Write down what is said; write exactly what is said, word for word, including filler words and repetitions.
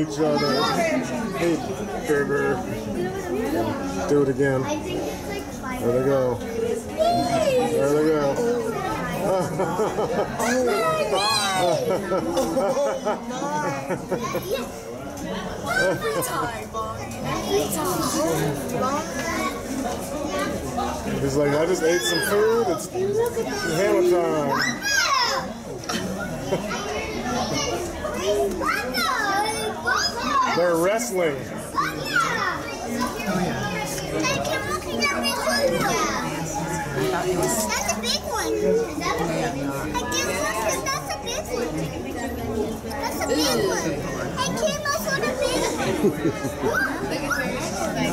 each other. Hey, bigger. Do it again. There they go. There they go. Every time, Bonnie. Every time. He's like, I just ate some food. It's hammer time. They're wrestling. That's a big one. That's a big one. That's a big one. Hey, Kim, I saw the big one.